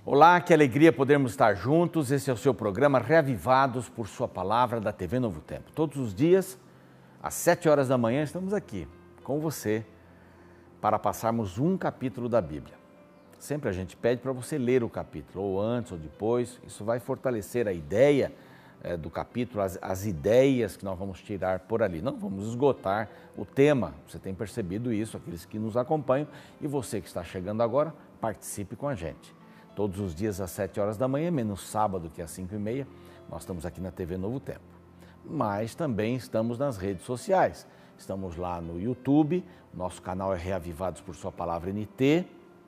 Olá, que alegria podermos estar juntos. Esse é o seu programa Reavivados por Sua Palavra da TV Novo Tempo. Todos os dias, às 7 horas da manhã, estamos aqui com você para passarmos um capítulo da Bíblia. Sempre a gente pede para você ler o capítulo, ou antes ou depois. Isso vai fortalecer a ideia do capítulo, as ideias que nós vamos tirar por ali. Não vamos esgotar o tema, você tem percebido isso, aqueles que nos acompanham. E você que está chegando agora, participe com a gente. Todos os dias às 7 horas da manhã, menos sábado que é às 5h30, nós estamos aqui na TV Novo Tempo. Mas também estamos nas redes sociais. Estamos lá no YouTube, nosso canal é Reavivados por Sua Palavra NT.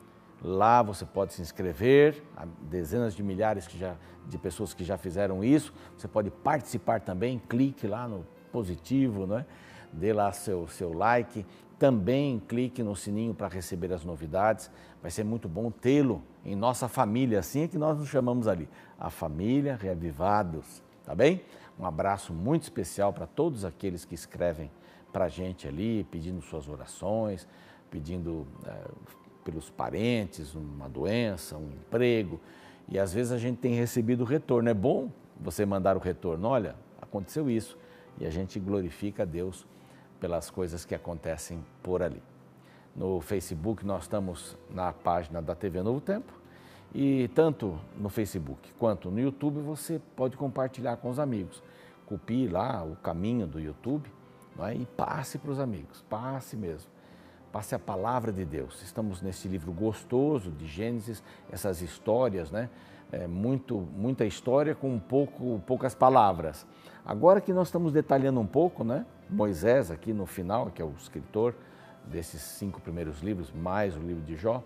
Lá você pode se inscrever, há dezenas de milhares de pessoas que já fizeram isso. Você pode participar também, clique lá no positivo, né? Dê lá seu like. Também clique no sininho para receber as novidades. Vai ser muito bom tê-lo em nossa família, assim é que nós nos chamamos ali, a família Reavivados, tá bem? Um abraço muito especial para todos aqueles que escrevem para a gente ali, pedindo suas orações, pedindo pelos parentes, uma doença, um emprego. E às vezes a gente tem recebido retorno. É bom você mandar o retorno, olha, aconteceu isso. E a gente glorifica a Deus pelas coisas que acontecem por ali. No Facebook nós estamos na página da TV Novo Tempo e tanto no Facebook quanto no YouTube você pode compartilhar com os amigos. Copie lá o caminho do YouTube, não é? E passe para os amigos, passe mesmo. Passe a palavra de Deus. Estamos nesse livro gostoso de Gênesis, essas histórias, né? Muita história com poucas palavras. Agora que nós estamos detalhando um pouco, né? Moisés aqui no final, que é o escritor desses 5 primeiros livros, mais o livro de Jó,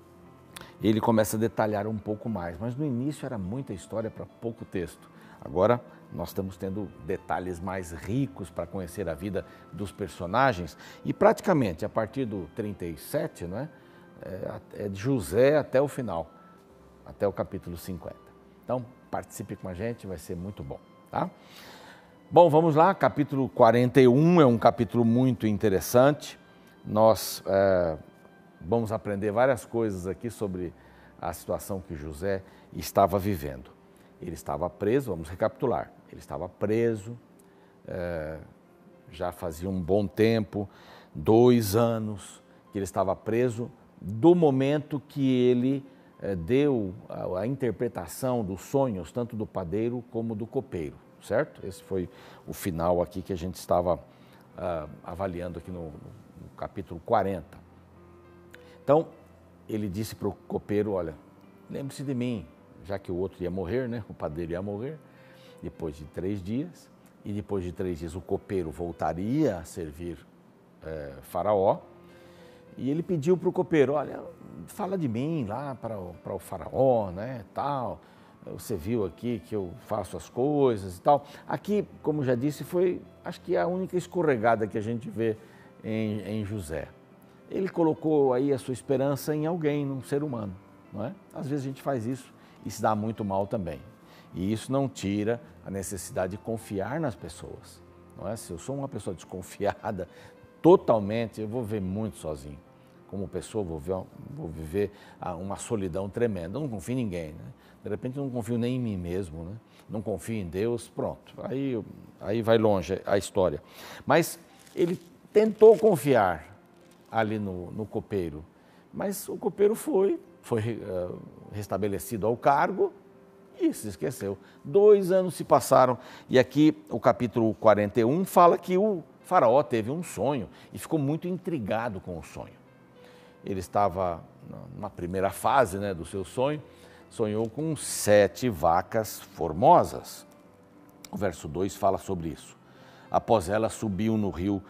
ele começa a detalhar um pouco mais, mas no início era muita história para pouco texto. Agora nós estamos tendo detalhes mais ricos para conhecer a vida dos personagens e praticamente a partir do 37, não é? É de José até o final, até o capítulo 50. Então participe com a gente, vai ser muito bom, tá? Bom, vamos lá, capítulo 41 é um capítulo muito interessante. Nós vamos aprender várias coisas aqui sobre a situação que José estava vivendo. Ele estava preso, vamos recapitular, ele estava preso, já fazia um bom tempo, 2 anos que ele estava preso, do momento que ele deu a interpretação dos sonhos, tanto do padeiro como do copeiro. Certo? Esse foi o final aqui que a gente estava avaliando aqui no capítulo 40. Então, ele disse para o copeiro, olha, lembre-se de mim, já que o outro ia morrer, né? O padeiro ia morrer, depois de 3 dias, e depois de 3 dias o copeiro voltaria a servir Faraó, e ele pediu para o copeiro, olha, fala de mim lá para o Faraó, né, tal. Você viu aqui que eu faço as coisas e tal. Aqui, como já disse, foi, acho que a única escorregada que a gente vê em José. Ele colocou aí a sua esperança em alguém, num ser humano, não é? Às vezes a gente faz isso e se dá muito mal também. E isso não tira a necessidade de confiar nas pessoas, não é? Se eu sou uma pessoa desconfiada, totalmente, eu vou viver muito sozinho. Como pessoa, vou viver uma solidão tremenda. Eu não confio em ninguém, né? De repente eu não confio nem em mim mesmo, né? Não confio em Deus, pronto. Aí vai longe a história. Mas ele tentou confiar ali no copeiro, mas o copeiro foi restabelecido ao cargo e se esqueceu. 2 anos se passaram e aqui o capítulo 41 fala que o Faraó teve um sonho e ficou muito intrigado com o sonho. Ele estava na primeira fase, né, do seu sonho, sonhou com 7 vacas formosas. O verso 2 fala sobre isso. Após ela subiu no rio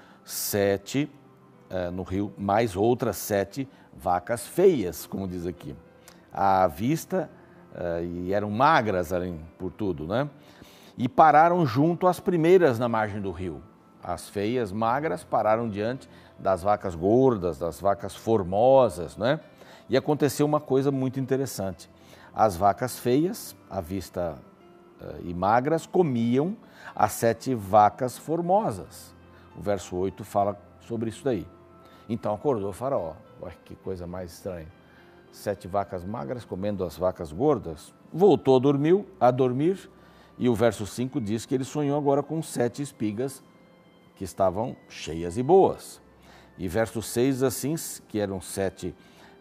mais outras 7 vacas feias, como diz aqui, à vista, e eram magras além por tudo, né? E pararam junto às primeiras na margem do rio. As feias, magras, pararam diante das vacas gordas, das vacas formosas, né? E aconteceu uma coisa muito interessante. As vacas feias, à vista e magras, comiam as 7 vacas formosas. O verso 8 fala sobre isso daí. Então acordou o Faraó. Olha que coisa mais estranha. 7 vacas magras comendo as vacas gordas. Voltou a dormir, e o verso 5 diz que ele sonhou agora com 7 espigas que estavam cheias e boas. E verso 6 assim, que eram 7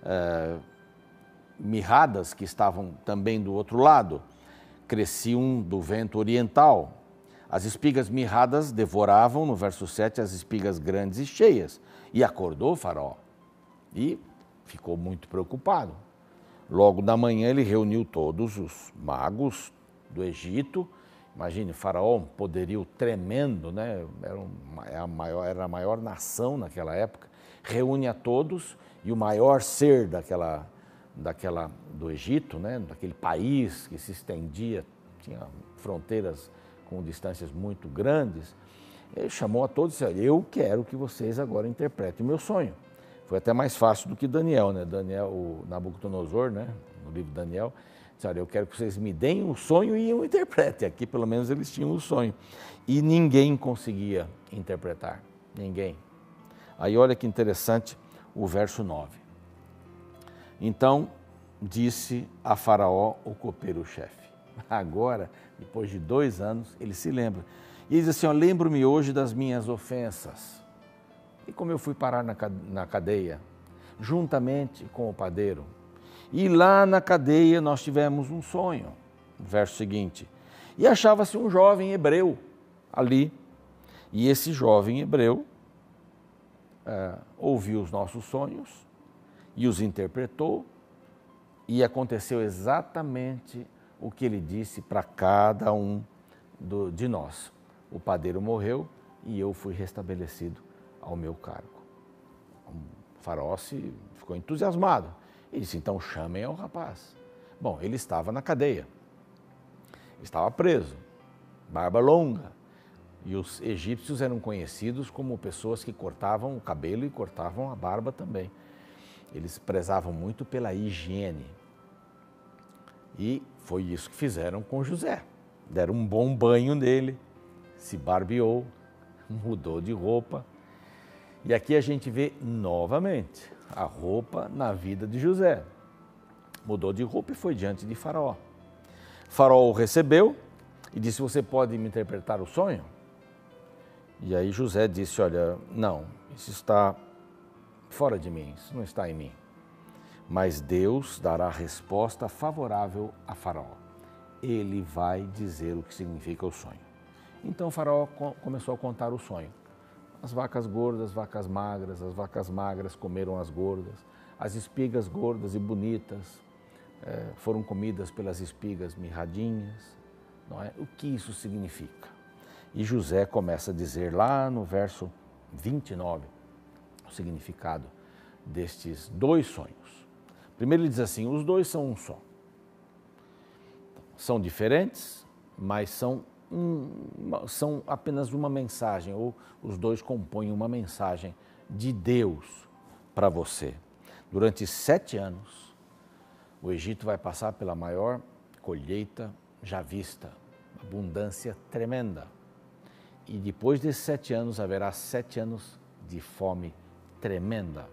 mirradas que estavam também do outro lado, cresciam do vento oriental. As espigas mirradas devoravam, no verso 7, as espigas grandes e cheias. E acordou o Faraó e ficou muito preocupado. Logo da manhã ele reuniu todos os magos do Egito. Imagine, Faraó, um poderio tremendo, né? Era a maior nação naquela época. Reúne a todos, e o maior ser do Egito, né? Daquele país que se estendia, tinha fronteiras com distâncias muito grandes. Ele chamou a todos e disse: eu quero que vocês agora interpretem o meu sonho. Foi até mais fácil do que Daniel, né? O Nabucodonosor, né? No livro de Daniel, disse: olha, eu quero que vocês me deem o sonho e eu interprete. Aqui, pelo menos, eles tinham o sonho. E ninguém conseguia interpretar. Ninguém. Aí, olha que interessante o verso 9. Então, disse a Faraó, o copeiro-chefe. Agora, depois de 2 anos, ele se lembra. E ele diz assim: ó, lembro-me hoje das minhas ofensas. E como eu fui parar na cadeia, juntamente com o padeiro. E lá na cadeia nós tivemos um sonho. Verso seguinte. E achava-se um jovem hebreu ali. E esse jovem hebreu ouviu os nossos sonhos e os interpretou. E aconteceu exatamente o que ele disse para cada um de nós. O padeiro morreu e eu fui restabelecido ao meu cargo. O Faraó ficou entusiasmado. Ele disse: então chamem ao rapaz. Bom, ele estava na cadeia, estava preso, barba longa. E os egípcios eram conhecidos como pessoas que cortavam o cabelo e cortavam a barba também. Eles prezavam muito pela higiene. E foi isso que fizeram com José. Deram um bom banho nele, se barbeou, mudou de roupa. E aqui a gente vê novamente a roupa na vida de José. Mudou de roupa e foi diante de Faraó. Faraó o recebeu e disse: você pode me interpretar o sonho? E aí José disse: olha, não, isso está fora de mim, isso não está em mim. Mas Deus dará resposta favorável a Faraó. Ele vai dizer o que significa o sonho. Então Faraó começou a contar o sonho. As vacas gordas, as vacas magras comeram as gordas, as espigas gordas e bonitas foram comidas pelas espigas mirradinhas, não é? O que isso significa? E José começa a dizer lá no verso 29 o significado destes 2 sonhos. Primeiro ele diz assim: os 2 são um só. São diferentes, mas são apenas uma mensagem, ou os 2 compõem uma mensagem de Deus para você. Durante 7 anos, o Egito vai passar pela maior colheita já vista, abundância tremenda. E depois desses 7 anos, haverá 7 anos de fome tremenda.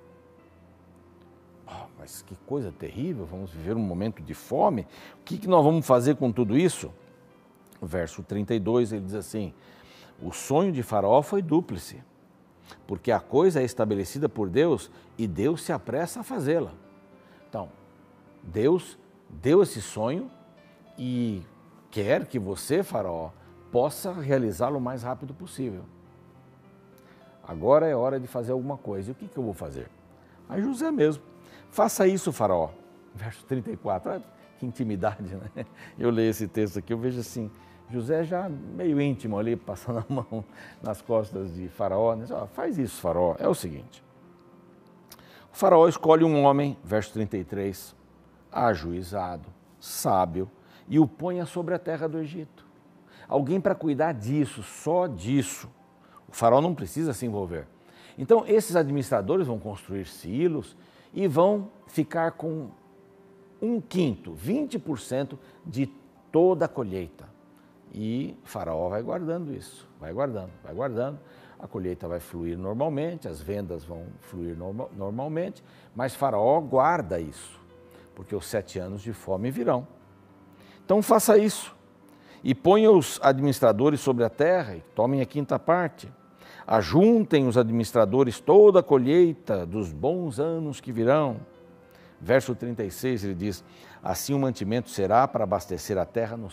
Mas que coisa terrível, vamos viver um momento de fome. O que nós vamos fazer com tudo isso? Verso 32, ele diz assim: o sonho de Faraó foi dúplice, porque a coisa é estabelecida por Deus e Deus se apressa a fazê-la. Então, Deus deu esse sonho e quer que você, Faraó, possa realizá-lo o mais rápido possível. Agora é hora de fazer alguma coisa. E o que eu vou fazer? Aí José mesmo: faça isso, Faraó. Verso 34, olha que intimidade, né? Eu leio esse texto aqui, eu vejo assim, José já meio íntimo ali, passando a mão nas costas de Faraó, diz: faz isso, Faraó. É o seguinte: o Faraó escolhe um homem, verso 33, ajuizado, sábio, e o ponha sobre a terra do Egito. Alguém para cuidar disso, só disso. O Faraó não precisa se envolver. Então, esses administradores vão construir silos e vão ficar com 1/5, 20% de toda a colheita. E Faraó vai guardando isso, vai guardando. A colheita vai fluir normalmente, as vendas vão fluir normalmente, mas Faraó guarda isso. porque os 7 anos de fome virão. Então faça isso e ponha os administradores sobre a terra e tomem a 5ª parte. Ajuntem os administradores toda a colheita dos bons anos que virão. Verso 36, ele diz, assim o mantimento será para abastecer a terra nos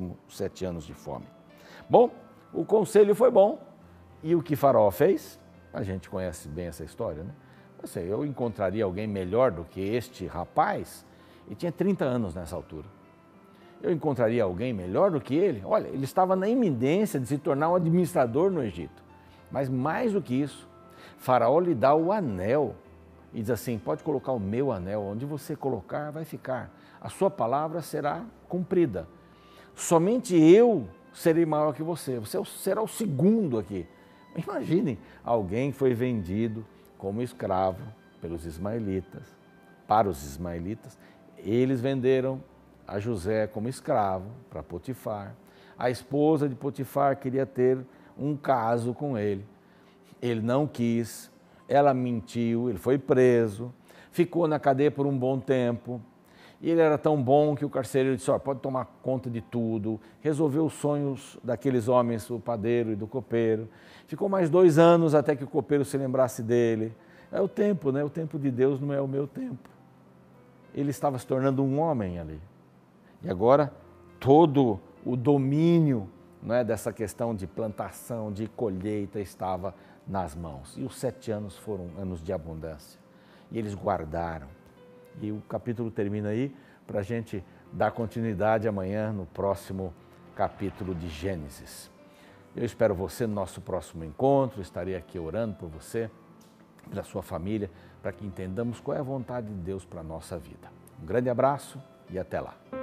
7 anos de fome. Bom, o conselho foi bom. E o que Faraó fez? A gente conhece bem essa história, né? Eu encontraria alguém melhor do que este rapaz, e tinha 30 anos nessa altura. Eu encontraria alguém melhor do que ele? Olha, ele estava na iminência de se tornar um administrador no Egito. Mas mais do que isso, Faraó lhe dá o anel e diz assim, pode colocar o meu anel, onde você colocar vai ficar. A sua palavra será cumprida. Somente eu serei maior que você será o segundo aqui. Imaginem, alguém foi vendido como escravo pelos ismaelitas, para os ismaelitas. Eles venderam a José como escravo para Potifar. A esposa de Potifar queria ter um caso com ele. Ele não quis, ela mentiu, ele foi preso, ficou na cadeia por um bom tempo. E ele era tão bom que o carcereiro disse, pode tomar conta de tudo, resolveu os sonhos daqueles homens, o padeiro e do copeiro. Ficou mais 2 anos até que o copeiro se lembrasse dele. É o tempo, né? O tempo de Deus não é o meu tempo. Ele estava se tornando um homem ali. E agora, todo o domínio, né, dessa questão de plantação, de colheita, estava nas mãos. E os 7 anos foram anos de abundância. E eles guardaram. E o capítulo termina aí para a gente dar continuidade amanhã no próximo capítulo de Gênesis. Eu espero você no nosso próximo encontro, estarei aqui orando por você, pela sua família, para que entendamos qual é a vontade de Deus para a nossa vida. Um grande abraço e até lá.